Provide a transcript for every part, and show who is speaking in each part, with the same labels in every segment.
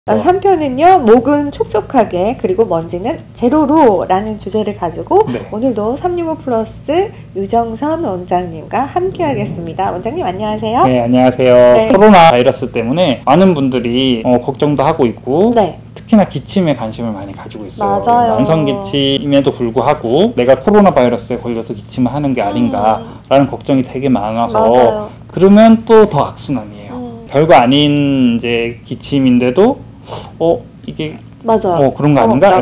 Speaker 1: 3편은요, 목은 촉촉하게 그리고 먼지는 제로로 라는 주제를 가지고 오늘도 365 플러스 유정선 원장님과 함께 하겠습니다. 원장님 안녕하세요.
Speaker 2: 네, 안녕하세요. 코로나 바이러스 때문에 많은 분들이 걱정도 하고 있고 특히나 기침에 관심을 많이 가지고 있어요.
Speaker 1: 맞아요.
Speaker 2: 만성 기침임에도 불구하고 내가 코로나 바이러스에 걸려서 기침을 하는 게 아닌가라는 걱정이 되게 많아서 그러면 또 더 악순환이에요. 별거 아닌 이제 기침인데도 이게 그런 거 아닌가?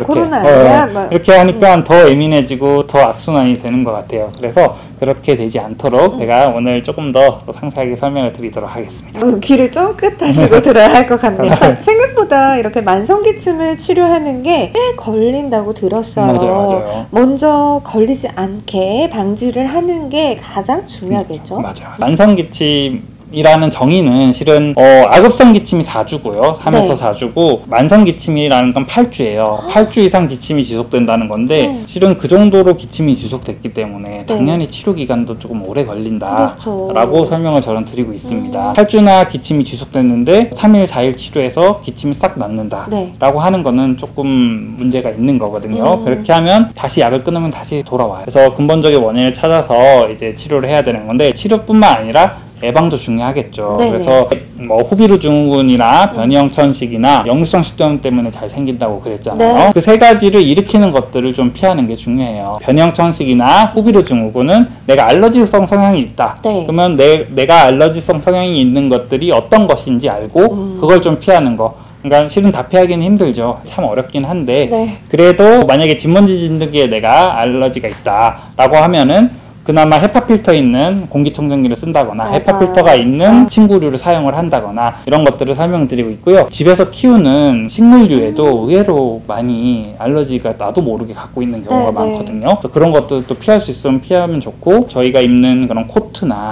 Speaker 2: 이렇게 하니까 더 예민해지고 더 악순환이 되는 것 같아요. 그래서 그렇게 되지 않도록 제가 오늘 조금 더 상세하게 설명을 드리도록 하겠습니다.
Speaker 1: 귀를 쫑긋하시고 들어야 할 것 같네요. 생각보다 이렇게 만성기침을 치료하는 게 꽤 걸린다고 들었어요.
Speaker 2: 맞아요.
Speaker 1: 먼저 걸리지 않게 방지를 하는 게 가장 중요하겠죠?
Speaker 2: 맞아요. 만성기침 이라는 정의는 실은 아급성 기침이 4주고요. 3에서 4주고 만성 기침이라는 건 8주예요. 8주 이상 기침이 지속된다는 건데 실은 그 정도로 기침이 지속됐기 때문에 당연히 치료 기간도 조금 오래 걸린다 라고 설명을 저는 드리고 있습니다. 8주나 기침이 지속됐는데 3일, 4일 치료해서 기침이 싹 낫는다 라고 하는 거는 조금 문제가 있는 거거든요. 그렇게 하면 다시 약을 끊으면 다시 돌아와요. 그래서 근본적인 원인을 찾아서 이제 치료를 해야 되는 건데 치료뿐만 아니라 예방도 중요하겠죠. 그래서 뭐 후비루 증후군이나 변이형 천식이나 역류성 식도염 때문에 잘 생긴다고 그랬잖아요. 그 세 가지를 일으키는 것들을 좀 피하는 게 중요해요. 변이형 천식이나 후비루 증후군은 내가 알러지성 성향이 있다. 그러면 내가 알러지성 성향이 있는 것들이 어떤 것인지 알고 그걸 좀 피하는 거. 그러니까 실은 다 피하기는 힘들죠. 참 어렵긴 한데 그래도 만약에 진먼지 진드기에 내가 알러지가 있다라고 하면은 그나마 헤파 필터 있는 공기청정기를 쓴다거나 헤파 필터가 있는 침구류를 사용을 한다거나 이런 것들을 설명드리고 있고요. 집에서 키우는 식물류에도 의외로 많이 알러지가 나도 모르게 갖고 있는 경우가 많거든요. 그래서 그런 것들도 피할 수 있으면 피하면 좋고 저희가 입는 그런 코트나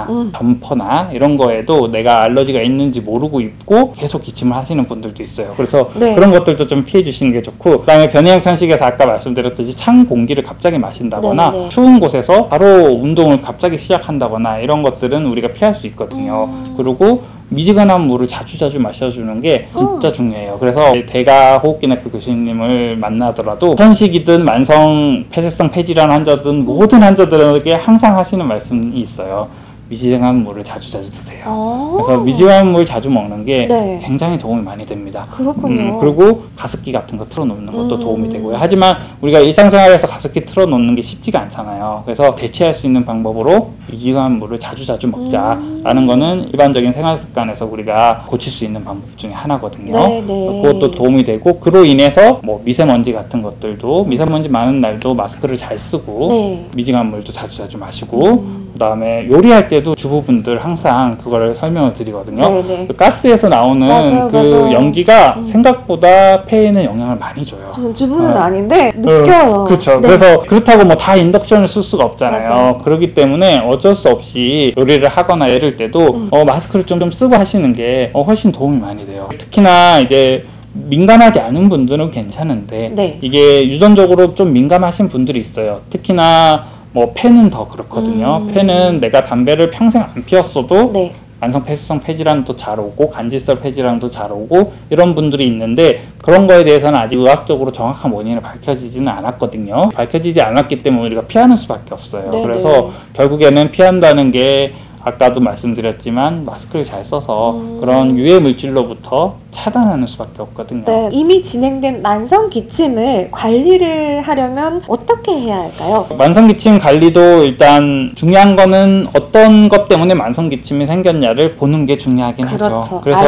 Speaker 2: 점퍼나 이런 거에도 내가 알러지가 있는지 모르고 입고 계속 기침을 하시는 분들도 있어요. 그래서 그런 것들도 좀 피해 주시는 게 좋고 그다음에 변이형 천식에서 아까 말씀드렸듯이 찬 공기를 갑자기 마신다거나 추운 곳에서 바로 운동을 갑자기 시작한다거나 이런 것들은 우리가 피할 수 있거든요. 그리고 미지근한 물을 자주 마셔주는 게 진짜 중요해요. 그래서 대가호흡기내과 교수님을 만나더라도 천식이든 만성 폐쇄성 폐질환 환자든 모든 환자들에게 항상 하시는 말씀이 있어요. 미지근한 물을 자주 드세요. 그래서 미지근한 물 자주 먹는 게 굉장히 도움이 많이 됩니다.
Speaker 1: 그렇군요.
Speaker 2: 그리고 가습기 같은 거 틀어놓는 것도 도움이 되고요. 하지만 우리가 일상생활에서 가습기 틀어놓는 게 쉽지가 않잖아요. 그래서 대체할 수 있는 방법으로 미지근한 물을 자주 먹자라는 거는 일반적인 생활습관에서 우리가 고칠 수 있는 방법 중에 하나거든요. 그것도 도움이 되고 그로 인해서 뭐 미세먼지 같은 것들도 미세먼지 많은 날도 마스크를 잘 쓰고 미지근한 물도 자주 마시고 그 다음에 요리할 때도 주부분들 항상 그걸 설명을 드리거든요. 그 가스에서 나오는 그 연기가 생각보다 폐에는 영향을 많이 줘요.
Speaker 1: 저는 주부는 아닌데 느껴요.
Speaker 2: 그렇죠. 그래서 그렇다고 뭐 다 인덕션을 쓸 수가 없잖아요. 그렇기 때문에 어쩔 수 없이 요리를 하거나 이럴 때도 마스크를 좀 쓰고 하시는 게 훨씬 도움이 많이 돼요. 특히나 이제 민감하지 않은 분들은 괜찮은데 이게 유전적으로 좀 민감하신 분들이 있어요. 특히나 뭐 폐는 더 그렇거든요. 폐는 내가 담배를 평생 안 피웠어도 만성 폐쇄성 폐질환도 잘 오고 간질성 폐질환도 잘 오고 이런 분들이 있는데 그런 거에 대해서는 아직 의학적으로 정확한 원인을 밝혀지지는 않았거든요. 밝혀지지 않았기 때문에 우리가 피하는 수밖에 없어요. 그래서 결국에는 피한다는 게 아까도 말씀드렸지만 마스크를 잘 써서 그런 유해 물질로부터 차단하는 수밖에 없거든요.
Speaker 1: 이미 진행된 만성 기침을 관리를 하려면 어떻게 해야 할까요?
Speaker 2: 만성 기침 관리도 일단 중요한 거는 어떤 것 때문에 만성 기침이 생겼냐를 보는 게 중요하긴 하죠. 그래서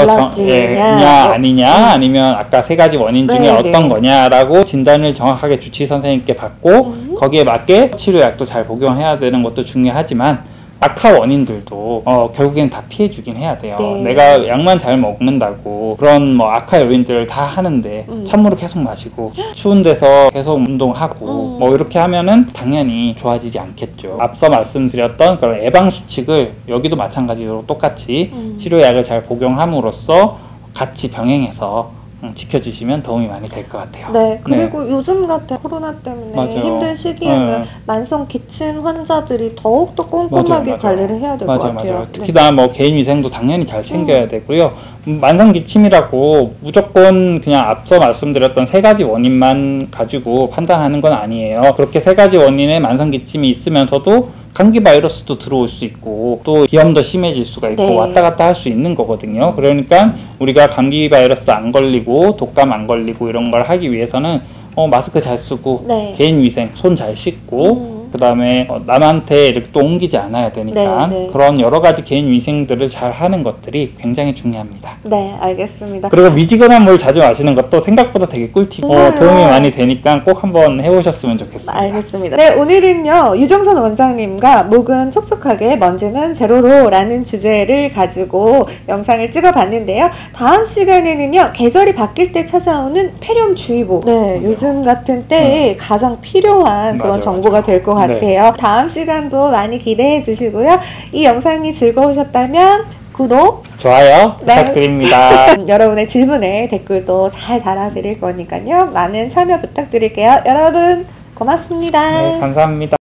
Speaker 2: 알러지냐 아니냐 아니면 아까 세 가지 원인 중에 어떤 거냐라고 진단을 정확하게 주치 선생님께 받고 거기에 맞게 치료약도 잘 복용해야 되는 것도 중요하지만 악화 원인들도 결국엔 다 피해주긴 해야 돼요. 내가 약만 잘 먹는다고 그런 뭐 악화 요인들을 다 하는데 찬물을 계속 마시고 추운 데서 계속 운동하고 뭐 이렇게 하면은 당연히 좋아지지 않겠죠. 앞서 말씀드렸던 그런 예방 수칙을 여기도 마찬가지로 똑같이 치료약을 잘 복용함으로써 같이 병행해서 지켜주시면 도움이 많이 될 것 같아요.
Speaker 1: 네, 그리고 요즘 같은 코로나 때문에
Speaker 2: 맞아요.
Speaker 1: 힘든 시기에는 만성 기침 환자들이 더욱더 꼼꼼하게 관리를 해야 될 것 같아요.
Speaker 2: 맞아요. 특히나 뭐 개인 위생도 당연히 잘 챙겨야 되고요. 만성 기침이라고 무조건 그냥 앞서 말씀드렸던 세 가지 원인만 가지고 판단하는 건 아니에요. 그렇게 세 가지 원인의 만성 기침이 있으면서도 감기 바이러스도 들어올 수 있고 또 비염도 심해질 수가 있고
Speaker 1: 네.
Speaker 2: 왔다 갔다 할 수 있는 거거든요. 그러니까 우리가 감기 바이러스 안 걸리고 독감 안 걸리고 이런 걸 하기 위해서는 마스크 잘 쓰고
Speaker 1: 네.
Speaker 2: 개인 위생 손 잘 씻고 그 다음에 남한테 이렇게 또 옮기지 않아야 되니까 그런 여러 가지 개인 위생들을 잘 하는 것들이 굉장히 중요합니다.
Speaker 1: 네, 알겠습니다.
Speaker 2: 그리고 미지근한 물 자주 마시는 것도 생각보다 되게 꿀팁. 도움이 많이 되니까 꼭 한번 해보셨으면 좋겠습니다.
Speaker 1: 알겠습니다. 네, 오늘은요 유정선 원장님과 목은 촉촉하게 먼지는 제로로 라는 주제를 가지고 영상을 찍어봤는데요. 다음 시간에는요 계절이 바뀔 때 찾아오는 폐렴주의보. 네, 요즘 같은 때에 가장 필요한 그런 정보가 될 것 같아요. 다음 시간도 많이 기대해 주시고요. 이 영상이 즐거우셨다면 구독,
Speaker 2: 좋아요 부탁드립니다.
Speaker 1: 여러분의 질문에 댓글도 잘 달아드릴 거니까요. 많은 참여 부탁드릴게요. 여러분 고맙습니다.
Speaker 2: 네, 감사합니다.